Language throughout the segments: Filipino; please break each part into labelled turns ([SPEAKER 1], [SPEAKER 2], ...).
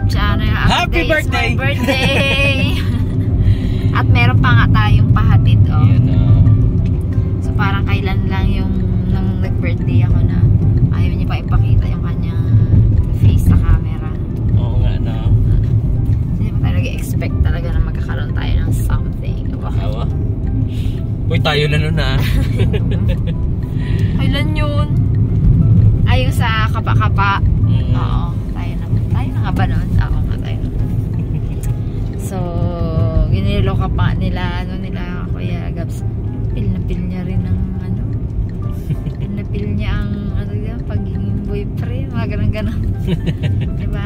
[SPEAKER 1] YouTube channel.
[SPEAKER 2] Happy birthday!
[SPEAKER 1] My birthday! At meron pa nga tayong pahatid. Oh. So parang kailan lang yung nung nag-birthday ako na ayaw niya pa ipakita yung kanyang face sa camera.
[SPEAKER 2] Oo nga, no?
[SPEAKER 1] Hindi mo talaga expect talaga na magkakaroon tayo ng something.
[SPEAKER 2] Awa? Uy, tayo na nun ah.
[SPEAKER 1] Kailan yun? Ay, yung sa kapa-kapa. Oo, tayo na. Tayo na nga ba nun? Oo nga, tayo na. So, ginilo ka pa nila, nila Kuya Gabs. Pil na pil niya rin ng pil na pil niya ang pagiging boyfriend, mga ganun-ganun. Diba?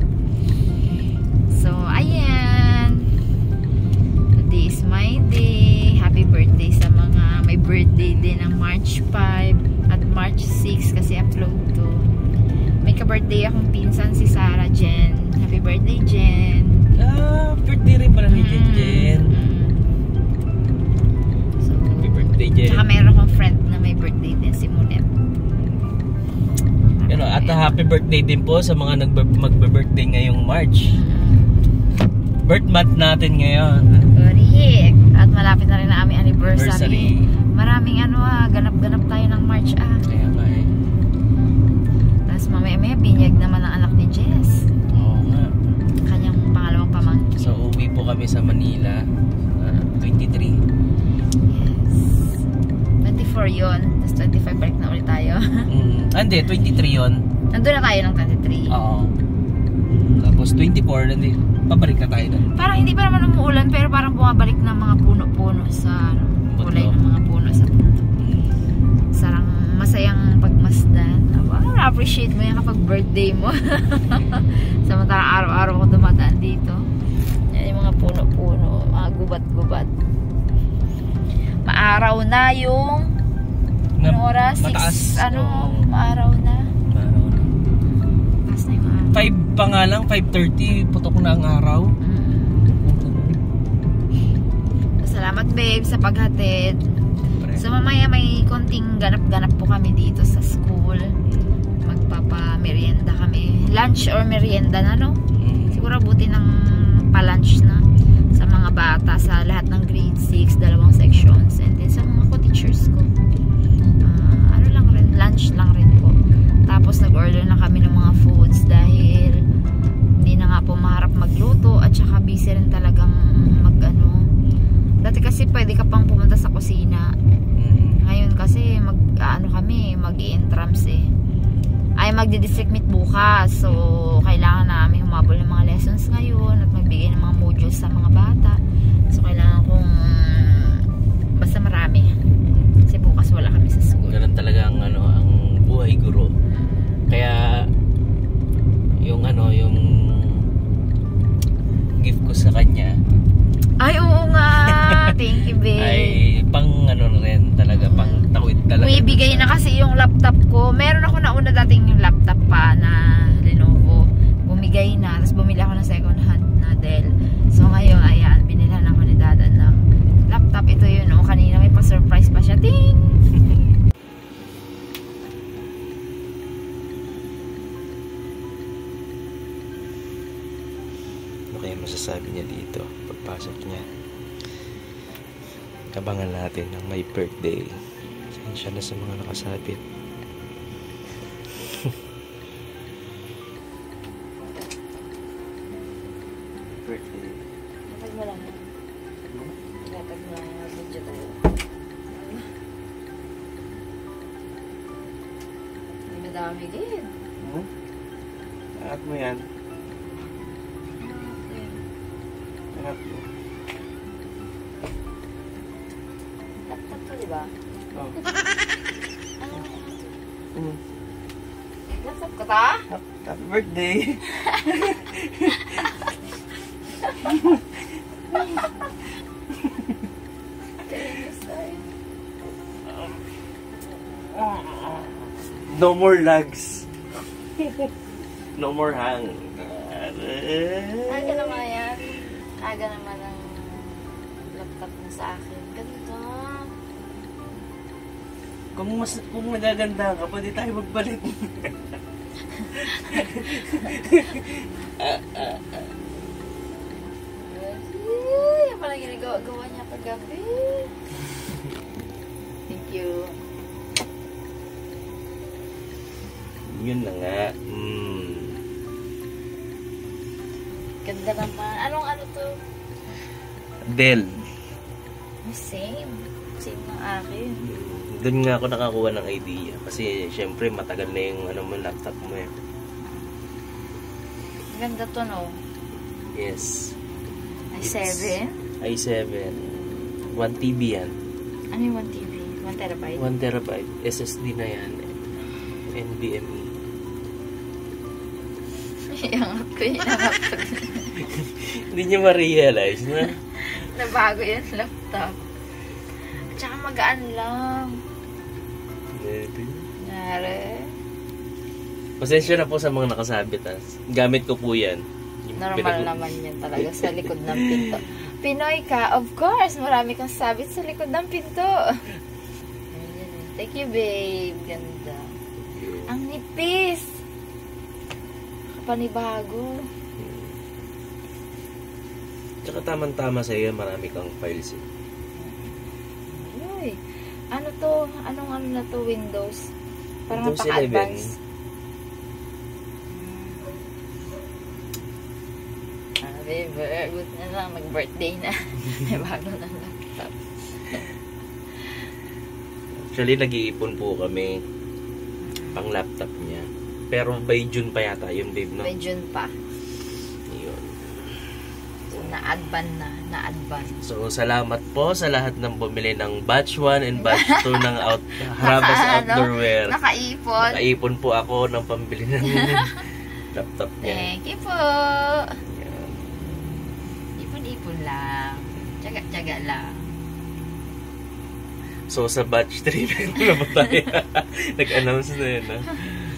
[SPEAKER 1] So, ayan. Today is my day. Happy birthday sa mga may birthday din ng March 5 at March 6 kasi upload to. May ka-birthday akong pinsan si Sarah Jen. Happy birthday, Jen.
[SPEAKER 2] Birthday rin pala ni Jen.
[SPEAKER 1] So,
[SPEAKER 2] happy birthday, Jen.
[SPEAKER 1] Tsaka meron akong friend na may birthday din, si Monet.
[SPEAKER 2] At happy birthday din po sa mga magbe-birthday ngayong March. Birth month natin ngayon.
[SPEAKER 1] Correct. At malapit na rin na aming anniversary. Maraming ganap-ganap tayo ng March
[SPEAKER 2] Kaya nga eh.
[SPEAKER 1] Tapos mamaya-maya binyag naman ang anak ni Jess.
[SPEAKER 2] Oo nga.
[SPEAKER 1] Kanyang pangalawang pamangkin.
[SPEAKER 2] So uwi po kami sa Manila 23.
[SPEAKER 1] Yes. 24 yun. Tapos 25 balik na ulit tayo.
[SPEAKER 2] Hindi, 23 yun.
[SPEAKER 1] Nandun na tayo ng 23.
[SPEAKER 2] Oo. Tapos 24, pabalik na tayo doon.
[SPEAKER 1] Parang hindi pa naman umuulan pero parang bumabalik na mga puno-puno sa kulay ng mga puno sa puno. Sarang masayang pagmasdan. Na-appreciate mo yan kapag birthday mo. Samantarang araw-araw ko dumadaan dito. Yan yung mga puno-puno, mga gubat-gubat. Maaraw na yung anong oras?
[SPEAKER 2] Mataas.
[SPEAKER 1] Maaraw na. Mataas na yung araw.
[SPEAKER 2] 5 pa nga lang, 5:30, putok na ang araw.
[SPEAKER 1] Salamat babe sa paghatid. So mamaya may konting ganap-ganap po kami dito sa school. Magpapa-merienda kami. Lunch or merienda na, no? Siguro buti ng pa-lunch na sa mga bata sa lahat ng grade 6, dalawang sections. And then sa mga co-teachers ko. Lunch lang rin po. Tapos nag-order na kami ng mga foods dahil hindi na nga po maharap magluto at saka busy rin talagang dati kasi pwede ka pang pumunta sa kusina. Ngayon kasi mag-i-entrams ay magdi-district meet bukas. So kailangan namin humabol ng mga lessons ngayon at magbigay ng mga modules sa mga bata. So kailangan kong basta marami. Kasi bukas wala kami sa school.
[SPEAKER 2] Ganun talaga ang buhay guro. Kaya yung gift ko sa kanya.
[SPEAKER 1] Ay, oo nga. Thank you, babe.
[SPEAKER 2] Ay, pang rin talaga, pang takwid talaga.
[SPEAKER 1] May bigay na kasi yung laptop ko. Meron ako nauna dating yung laptop pa na Lenovo. Bumigay na. Tapos bumili ako ng second hand na Dell. So ngayon, ayan, binilhan ako ni Dada ng laptop. Ito yun, kanina may pa-surprise pa siya. Ting!
[SPEAKER 2] Ano kaya masasabi niya dito pagpasok niya? Abangan natin ng may birthday. Sensya na sa mga nakasabit. Birthday.
[SPEAKER 1] Natag mo lang yan. Natag mo lang yung video tayo. Hindi madami din.
[SPEAKER 2] Lahat mo yan. Lahat mo.
[SPEAKER 1] Laptop to, diba?
[SPEAKER 2] Oh.
[SPEAKER 1] Laptop ka ta?
[SPEAKER 2] Happy birthday! No more lags. No more hang.
[SPEAKER 1] Aga naman yan. Aga naman ang laptop mo sa akin. Ganito.
[SPEAKER 2] Kung nagaganda ka, pwede tayo magbalik.
[SPEAKER 1] Yan pala ginagawa niya kagabi. Thank you.
[SPEAKER 2] Yun na nga.
[SPEAKER 1] Ganda naman. Anong ano to?
[SPEAKER 2] Dell.
[SPEAKER 1] Same. Same ng akin.
[SPEAKER 2] Doon nga ako nakakuha ng idea. Kasi syempre matagal na yung ano mo, laptop mo eh.
[SPEAKER 1] Ganda to, no?
[SPEAKER 2] Yes.
[SPEAKER 1] i7?
[SPEAKER 2] i7. 1 TB yan.
[SPEAKER 1] Ano yung 1 TB? 1 terabyte?
[SPEAKER 2] 1 terabyte. SSD na yan. NVMe.
[SPEAKER 1] Iangat ko yun.
[SPEAKER 2] Hindi nyo ma-realize na.
[SPEAKER 1] Nabago yung laptop. At saka magaan lang. Nare.
[SPEAKER 2] Pasensya na po sa mga nakasabit. Gamit ko po yan.
[SPEAKER 1] Normal naman yan talaga sa likod ng pinto. Pinoy ka, of course. Marami kang sabit sa likod ng pinto. Thank you, babe. Ganda. Ang nipis. Panibago.
[SPEAKER 2] Tsaka tamang-tama sa iyo, marami kang files eh.
[SPEAKER 1] Uy, ano to? Anong ano na to? Windows? Parang
[SPEAKER 2] Windows
[SPEAKER 1] napaka-advance. 11. Good na lang, mag-birthday na. May bago na laptop.
[SPEAKER 2] Actually, nag-iipon po kami pang laptop niya. Pero by June pa yata yun, babe, no?
[SPEAKER 1] May June pa.
[SPEAKER 2] Yun.
[SPEAKER 1] So, na-advance.
[SPEAKER 2] So, salamat po sa lahat ng bumili ng batch 1 and batch 2 ng Harabas Outdoor Wear.
[SPEAKER 1] Nakaipon.
[SPEAKER 2] Nakaipon po ako ng pambili ng laptop niya.
[SPEAKER 1] Thank you po.
[SPEAKER 2] Yan.
[SPEAKER 1] Ipon-ipon lang. Tsaga-tsaga lang.
[SPEAKER 2] So, sa batch 3, meron na ba tayo? Nag-announce na yun, ha?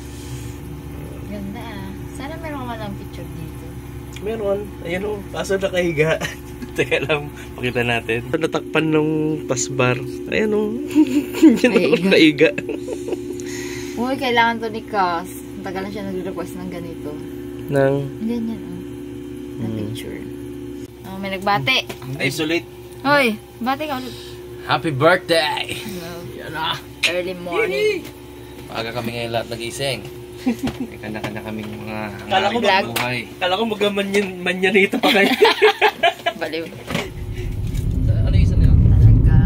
[SPEAKER 1] Ganda ah. Sana meron ka ng picture dito.
[SPEAKER 2] Meron. Ayan o. Kaso nakahiga. Teka lang. Pakita natin. Natakpan nung pasbar. Ayan o. Yan o. Naiga.
[SPEAKER 1] Uy, kailangan to ni Cass. Tagal na siya nag-request ng ganito.
[SPEAKER 2] Nang?
[SPEAKER 1] Ganyan oh. Na picture. Oh, may nagbate.
[SPEAKER 2] Isolate.
[SPEAKER 1] Hoy, bate ka ulit.
[SPEAKER 2] Happy birthday!
[SPEAKER 1] Hello.
[SPEAKER 2] Yan na.
[SPEAKER 1] Early morning.
[SPEAKER 2] Maaga kami ngayon lahat nagising. May kanya-kanya kaming mga
[SPEAKER 1] buhay.
[SPEAKER 2] Kala ko mag-manyanito pa kayo.
[SPEAKER 1] Baliw.
[SPEAKER 2] Ano yung isa na yun?
[SPEAKER 1] Talaga.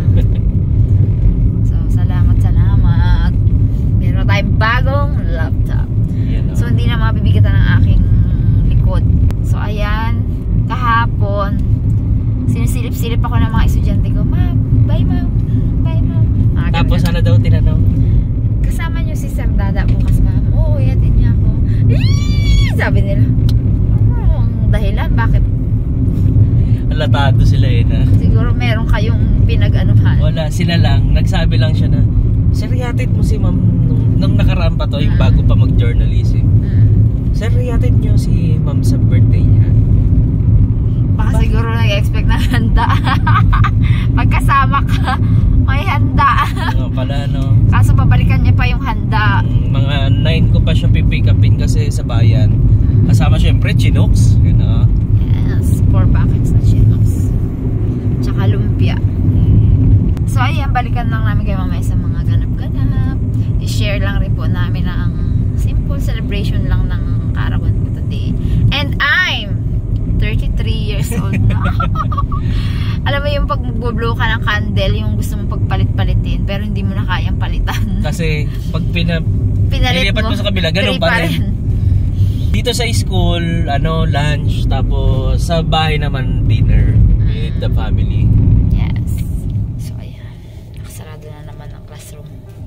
[SPEAKER 1] So, salamat. Meron tayong bagong laptop. So, hindi na mabibigatan ng aking likod. So, ayan. Kahapon, sinisilip-silip ako ng mga estudyante ko. Ma'am, bye ma'am. Bye ma'am.
[SPEAKER 2] Tapos ano daw tinanong?
[SPEAKER 1] Kasama niyo si Sir Dada bukas ma'am. Oo, yatin niya ako. Sabi nila. Ang dahilan, bakit?
[SPEAKER 2] Alatado sila eh na.
[SPEAKER 1] Siguro meron kayong pinag-anuhan.
[SPEAKER 2] Wala, sila lang. Nagsabi lang siya na, Sir, yatid mo si ma'am nung nakaraan pa to, yung bago pa mag-journalism. Sir, yatid niyo si ma'am sa birthday niya.
[SPEAKER 1] Baka siguro nag-expect na handa. Pagkasama ka, may handa.
[SPEAKER 2] Ano pala, no?
[SPEAKER 1] Kaso babalikan niya pa yung handa.
[SPEAKER 2] Mga 9 ko pa siya pipick upin kasi sa bayan. Kasama syempre, Chinooks. Yun,
[SPEAKER 1] Yes, 4 packets na Chinooks. Tsaka lumpia. So ayan, balikan lang namin kayo mamaya sa mga ganap-ganap. I-share lang rin po namin ang simple celebration lang ng karawan ko today. And I'm 33 years old na. Alam mo yung pag mag-blow ka ng candle, yung gusto mong pagpalit-palitin, pero hindi mo na kayang palitan.
[SPEAKER 2] Kasi pag
[SPEAKER 1] pinalit
[SPEAKER 2] mo sa kabila, ganun pa rin. Dito sa school, lunch, tapos sa bahay naman dinner with the family.
[SPEAKER 1] Yes. So ayan, nakasarado na naman ang classroom.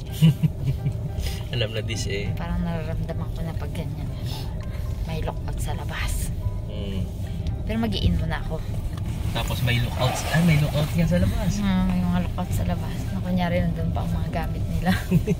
[SPEAKER 2] Alam na this eh.
[SPEAKER 1] Parang nararamdaman ko na pag ganyan. May lockout sa labas. Pero mag-i-in muna ako.
[SPEAKER 2] Tapos may lookouts. May lookout nga sa labas.
[SPEAKER 1] May mga lookout sa labas. Na kunyari nandun pa ang mga gamit nila.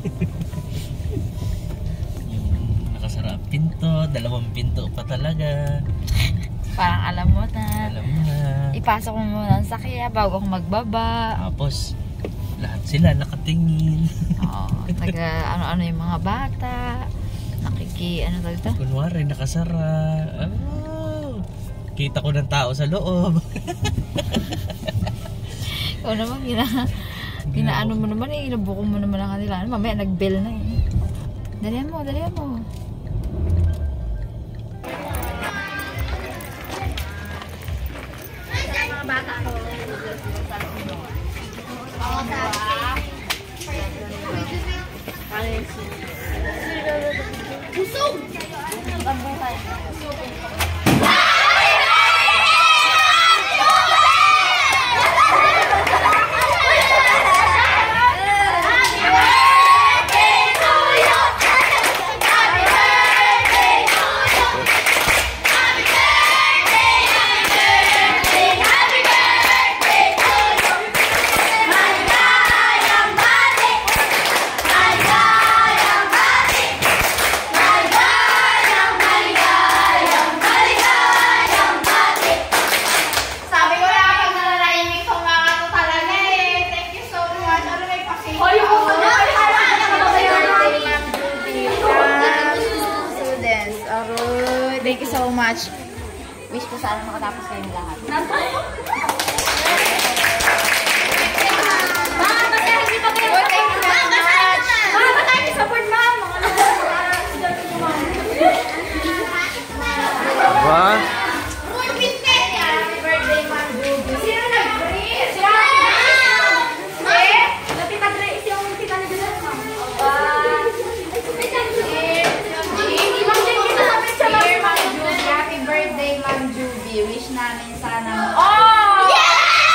[SPEAKER 2] Yung nakasara pinto, 2 pinto pa talaga.
[SPEAKER 1] Parang alam mo na.
[SPEAKER 2] Alam mo na.
[SPEAKER 1] Ipasok mo muna ang sakya bago ako magbaba.
[SPEAKER 2] Tapos, lahat sila nakatingin.
[SPEAKER 1] Oo. Ano-ano yung mga bata. ano tawag ito?
[SPEAKER 2] Kunwari, nakasara. Oh, kita ko ng tao sa loob.
[SPEAKER 1] Oo naman, ginaano mo naman eh, inabuko mo naman ang kanila. Mamaya nag-bell na eh. Dalihan mo. Mga bata ko. Busog! Ang buhay. Thank you so much. Wish ko sana makatapos kayong lahat.
[SPEAKER 2] What?
[SPEAKER 1] Wish namin sana oh! Yeah!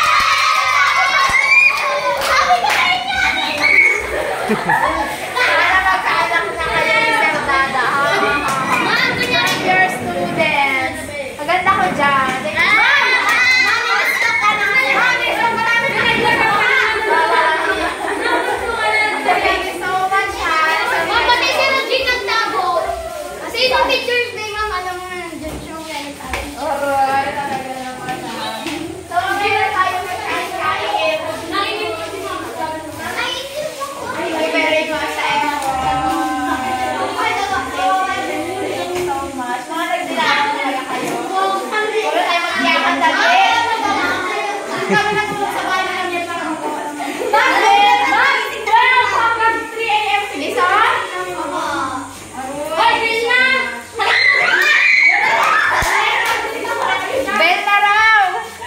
[SPEAKER 1] Sana magkaanak na kayo ni Sir Dada, ha? Your students. Maganda ko dyan. Thank you so much, ha?
[SPEAKER 3] Mama, tayo si Regine nagtago. Kasi itong Teacher's Day, ma'am, alam mo na, dyan siya ulit.
[SPEAKER 1] Alright, talaga naman, ha? So, meron tayo mag-kain. Thank you very much sa effort. Thank you so much. Mga nagdilaan talaga kayo. Puro tayo mag-iyakan dali. Kami nagtulog sa bahay na yan para magawa. Bakit? Hanggang 3 a.m. Lisa? Bell na raw!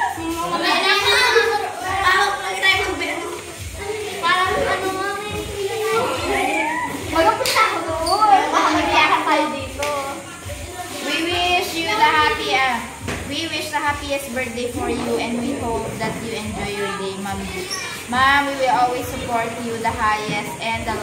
[SPEAKER 1] Mag-umpisa ako doon. Baka mag-iyakan tayo dito. We wish the happiest birthday for you and we hope that you enjoy your day, Ma'am. Ma'am, we will always support you the highest and the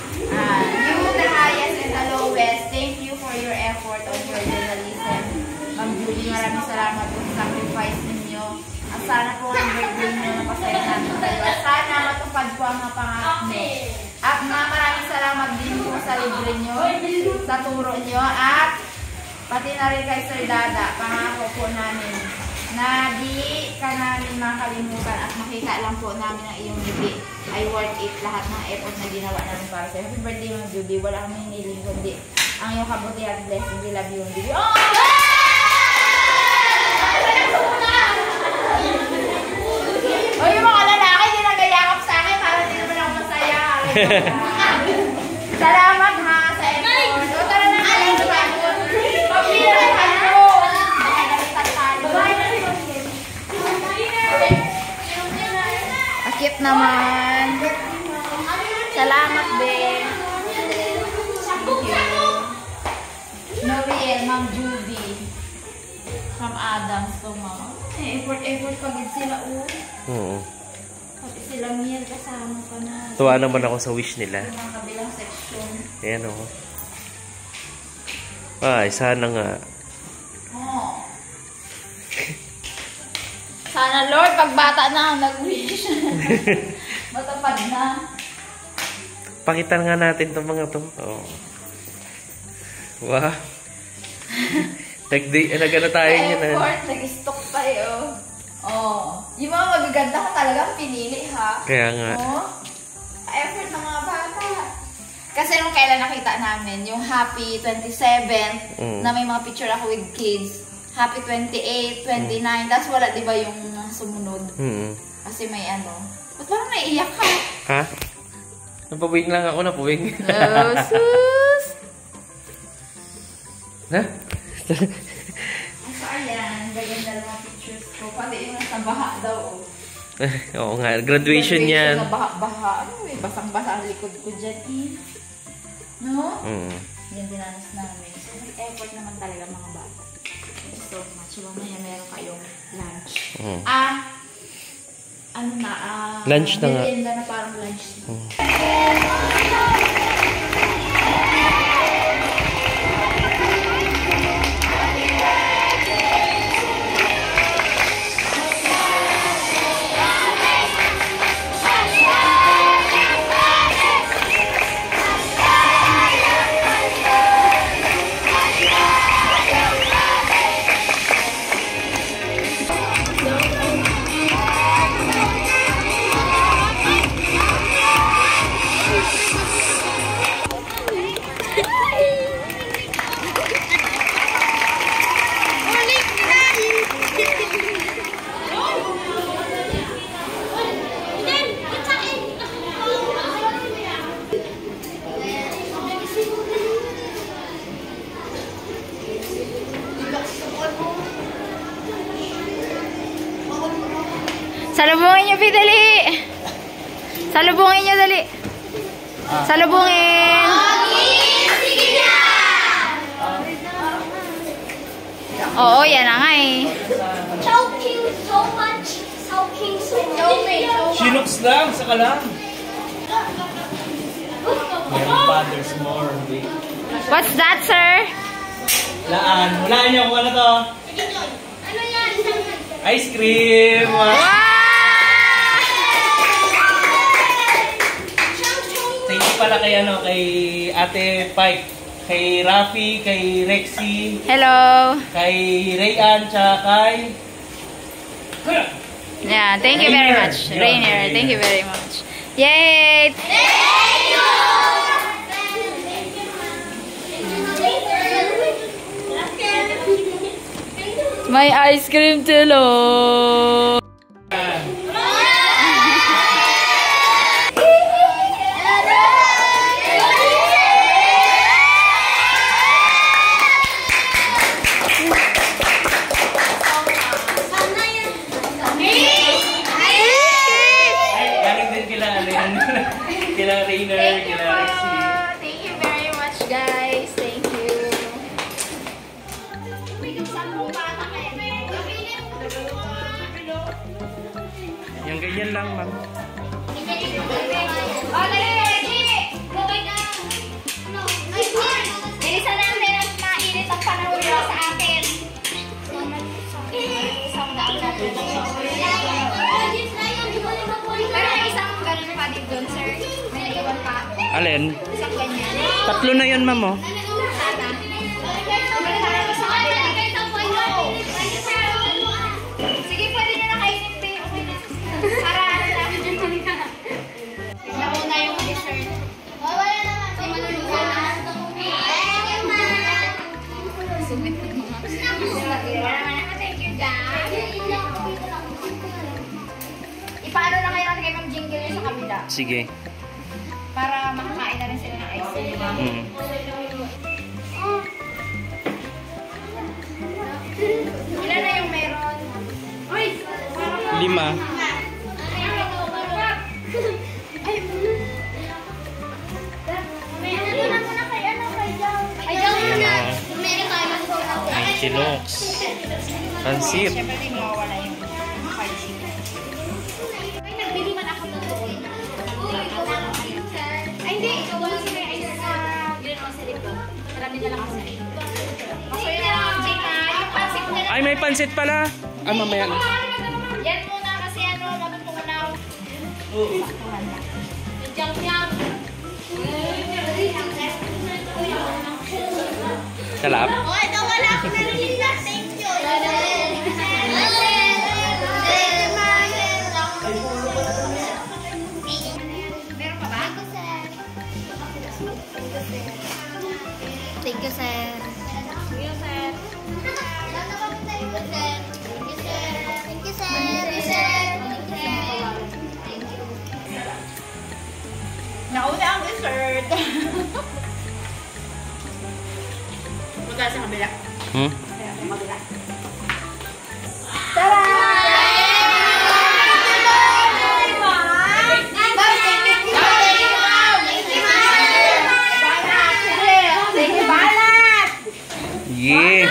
[SPEAKER 1] lowest. Thank you for your effort on your journalism. Ma'am Julie, maraming salamat po sa sacrifice ninyo. At sana po ang birthday nyo na pasaya natin kayo. At sana matupad po ang mga pangarap nyo. At maraming salamat din po sa libre nyo, sa turo nyo, at pati na rin kay Sir Dada. Pangako po namin na di ka namin makalimutan at makita lang po namin ang iyong gabi ay worth it lahat ng effort na ginawa namin para sa'yo. Happy birthday, Ma'am Judy. Wala kami hiniling kundi ang iyong kabuti at blessing. We love you, Ma'am Judy. Oh! O yung mga lalaki, hindi nagayakap sa akin para hindi naman ako masaya. Salamat ha sa effort. O tara na kayo sa bago. Pagpila na kayo. Akit naman. Salamat din. Thank you. Noel, Ma'am Judy. From Adams to Ma'am. Effort pagid sila
[SPEAKER 2] Oo.
[SPEAKER 1] Pati sila Miel kasama pa na.
[SPEAKER 2] Tuwa naman ako sa wish nila.
[SPEAKER 1] Yung kabilang section.
[SPEAKER 2] Ayan o. Ay, sana nga.
[SPEAKER 1] Oh. Sana Lord, pag bata na ang nag-wish. Matapad na.
[SPEAKER 2] Pakita nga natin itong mga to. Oh. Wow. Nag-ano tayo niya na.
[SPEAKER 1] Effort, nag-stock tayo. Oh. Yung mga magaganda ka talagang pinili, ha?
[SPEAKER 2] Kaya nga.
[SPEAKER 1] Oh. Effort ng mga bata. Kasi nung kailan nakita namin, yung Happy 27th, na may mga picture ako with kids. Happy 28, 29, tapos wala diba yung sumunod. Kasi may ano. Ba't parang naiiyak ka?
[SPEAKER 2] Ha? Napuwing lang ako, napuwing.
[SPEAKER 1] Oh, sus!
[SPEAKER 2] Ha?
[SPEAKER 1] So, ayan. Gaganda lang mga pictures ko. Pati yung nasa baha daw.
[SPEAKER 2] Oo nga, graduation yan.
[SPEAKER 1] Na baha-baha. Ano eh, basang-basa ang likod ko dyan eh. No? Yan dinanas namin. So, effort naman talaga mga bata. Thank you so much. Mamaya meron kayong lunch. Ano na,
[SPEAKER 2] lunch na nga.
[SPEAKER 1] merienda na parang lunch. Salubungin niyo, Pidali! Salubungin niyo, dali! Salubungin! Oo, yan na nga eh.
[SPEAKER 3] So cute, so much. So cute, so much.
[SPEAKER 2] Chinooks lang, saka lang. Meron pa, there's more. Wait.
[SPEAKER 1] What's that, sir?
[SPEAKER 2] Laan. Hulaan niyo kung ano to.
[SPEAKER 3] Ano yan?
[SPEAKER 2] Ice cream!
[SPEAKER 1] Wow!
[SPEAKER 2] Thank you pala kay, ano, kay Ate Pike, kay Rafi, kay Rexy,
[SPEAKER 1] Hello!
[SPEAKER 2] kay Rayan, tsaka kay...
[SPEAKER 1] Yeah, thank you very much. Rainier, thank you very much. Yay! May ice cream tulo!
[SPEAKER 2] Kila Rainer, kila Rexy.
[SPEAKER 1] Thank you very much, guys. Thank you.
[SPEAKER 2] Yung ganyan lang, ma'am.
[SPEAKER 3] Oh, lagi! Okay na. Bilisan natin at mainit ang panahon nyo sa atin. Isang daan natin. Pero may isang ganun pa din doon, sir. May naiwan pa.
[SPEAKER 2] Alin?
[SPEAKER 3] Isang ganyan.
[SPEAKER 2] Tatlo na yun, ma'am, oh.
[SPEAKER 3] Sige, pwede nyo na kainin, pe. Okay na. Para ano lang. Nauna yung dessert. Wala naman. So, maluluwa na. Sumit ng mga. Thank you, guys. Ipaano na kayo natin kay Ma'am Jingle sa kabila.
[SPEAKER 2] Sige.
[SPEAKER 1] Para makakain na rin sila ng ice cream. Ilan na yung meron?
[SPEAKER 2] 5. Ay, Chinooks. Pansit.
[SPEAKER 1] Siyempre, hindi mawawala yung fried chicken.
[SPEAKER 3] Ay, nagbili man ako ng doon. Ay, hindi. Wala si may ice na grocery ko. Marami na lang ako sa ito. So, yun na lang, Jika. Yung pansip na lang.
[SPEAKER 2] Ay, may pansit pala. Ah, mamaya na.
[SPEAKER 3] Yan muna kasi ano, matuto ko na. Jam-jam.
[SPEAKER 2] Kalap.
[SPEAKER 3] Oh, ito wala ako nalila. Thank you. Meron pa ba?
[SPEAKER 2] Hmm? Yeah.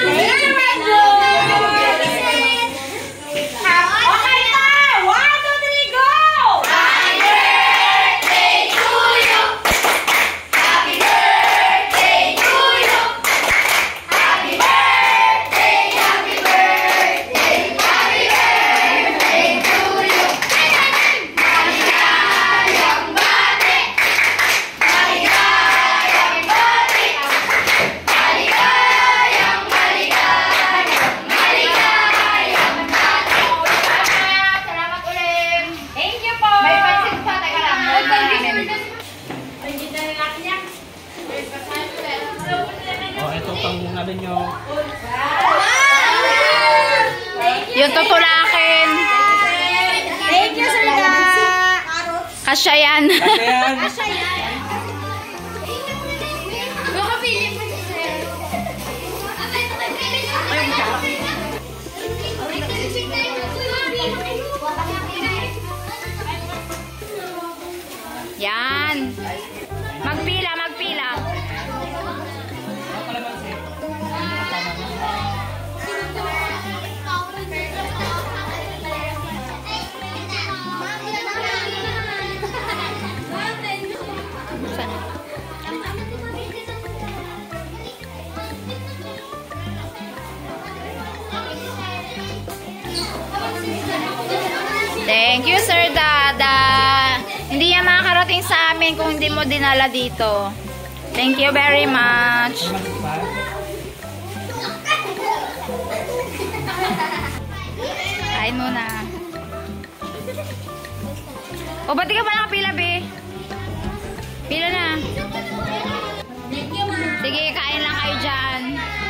[SPEAKER 1] Yung tutulakin.
[SPEAKER 3] Thank you, sir.
[SPEAKER 1] Kasya yan.
[SPEAKER 3] Asya yan. Makapili pa si sir.
[SPEAKER 1] Yan. Magpila, magpila. Thank you, Sir Dada. Hindi yan makakarating sa amin kung hindi mo dinala dito. Thank you very much. Kain muna. O, ba't di ka pa nakapila, be? Pila na. Sige, kain lang kayo dyan.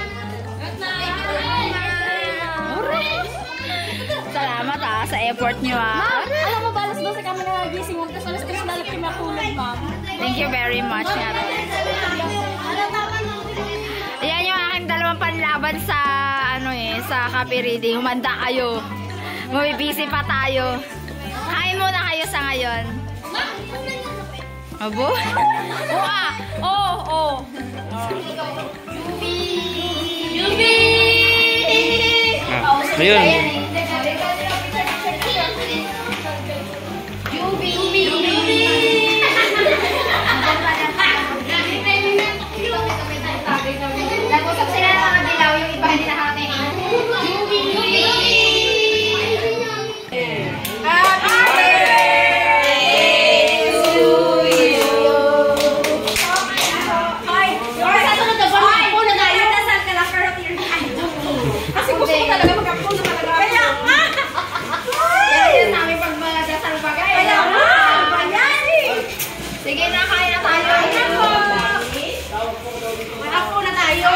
[SPEAKER 1] Salamat sa effort nyo
[SPEAKER 3] Alam mo, balas doon sa kami na nagising mo. Tapos alas 3 lalat kayo matulog, ma'am.
[SPEAKER 1] Thank you very much. Ayan yung aking dalawang panlaban sa sa copy reading. Humanda kayo. Mabibisi pa tayo. Kain muna kayo sa ngayon. Abo? Oo. Yubi!
[SPEAKER 2] Ayun.
[SPEAKER 3] Nag-usap sila ng mga dilaw, yung iba hindi nakakatingin. Kasi gusto ko talaga mag-upload na talaga. Kaya nga! Yan yun namin pag magdasal bagay. Kaya nga! Sige na, kain na tayo. Mag-upload na tayo.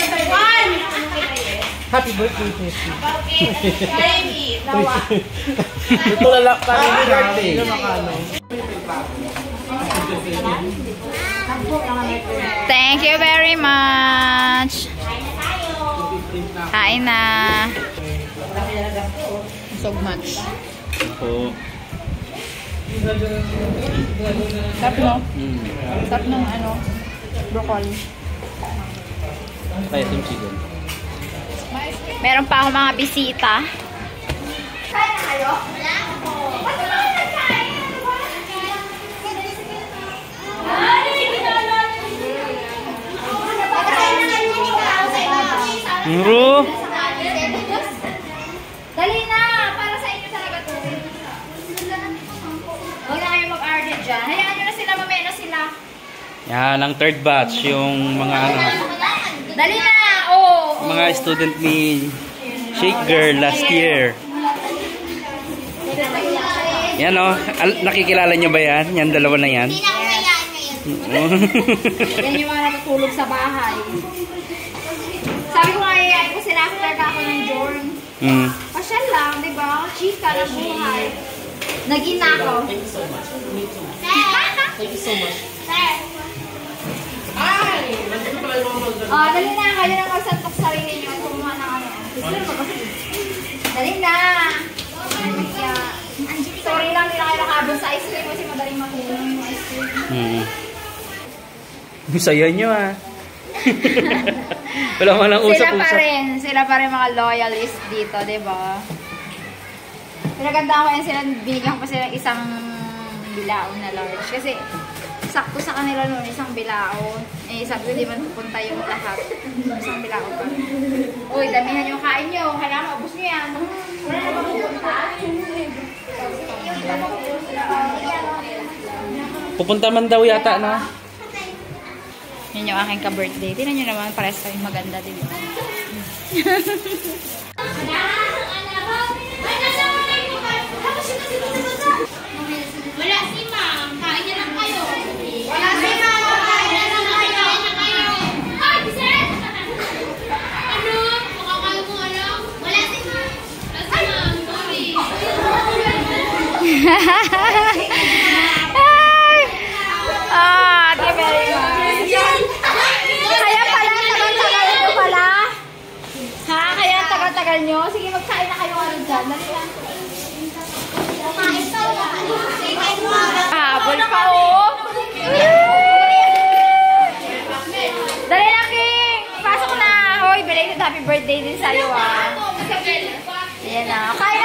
[SPEAKER 2] Happy birthday, Tessie.
[SPEAKER 3] Baby, nawa.
[SPEAKER 2] Ito lalak pa rin yung birthday.
[SPEAKER 1] Thank you very much. Kain na. So much.
[SPEAKER 2] Oo.
[SPEAKER 1] Sarap no? Sarap ng broccoli.
[SPEAKER 2] Kaya itong chicken.
[SPEAKER 1] Meron pa akong mga bisita.
[SPEAKER 3] Kain na kayo? Wala po. Ba't ba kayo nagkain?
[SPEAKER 2] Muro!
[SPEAKER 3] Dali na! Para sa inyo talaga to. Huwag na kayo mag-argue dyan. Hayaan nyo na sila, mamaya na sila.
[SPEAKER 2] Yan, ang third batch, yung mga
[SPEAKER 3] Dali na! Oo!
[SPEAKER 2] mga student ni Shake Girl last year. Yan o, nakikilala nyo ba yan? Yan, dalawa na yan.
[SPEAKER 3] Hindi na ako kayaan ngayon. Yan yung mga natutulog sa bahay. Sabi ko nga, yayain ko sila after ako ng dorm. Pasyal lang, di ba? Chika ng buhay. Naging na ako. Thank you so much. Thank you so much. Sir. Ay! Dali na, kayo nang magsantok sarili nyo. Dali na! Sorry lang, hindi na kayo nakabot sa ice cream kasi madaling makuha yung ice cream.
[SPEAKER 2] Saya nyo Wala man lang usap-usap.
[SPEAKER 3] Sila pa rin mga loyalists dito, diba? Pinaganda ko yan sila, binigyan ko pa sila isang bilao na large. Kasi sakto sa kanila noon, isang bilao. Sabi ko, di man pupunta yung lahat. Isang bilao pa. Uy, damihan yung kain nyo. Kailangan maubos nyo yan. Wala na ba pupunta?
[SPEAKER 2] Pupunta man daw yata na.
[SPEAKER 1] Yan yung aking ka-birthday. Tingnan nyo naman, parehas kami maganda, diba?
[SPEAKER 3] Wala si ma'am. Kain na lang kayo. Wala si ma'am. Kain na lang kayo. Ay, Biset! Ano? Makakain mo ano? Wala si ma'am. Wala si ma'am. Sorry.
[SPEAKER 1] Ate very much. Kaya pala, tagal-tagal nyo pala. Ha? Kaya tagal-tagal nyo? Sige, magkain na kayo ano dyan. Dali lang. Habol pa oh. Dali lang, King. Pasok na. Hoy, belated happy birthday din sa'yo ah. Ayan na. Kain